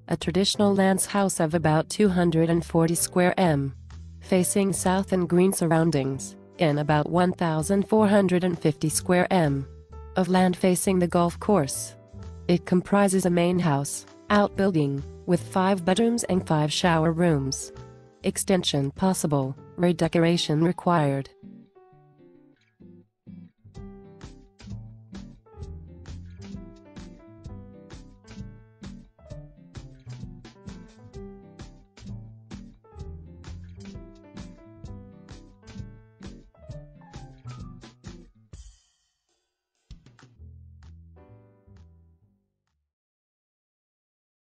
a traditional lance house of about 240 square m, facing south and green surroundings, in about 1,450 square m of land facing the golf course. It comprises a main house, outbuilding, with 5 bedrooms and 5 shower rooms. Extension possible, redecoration required.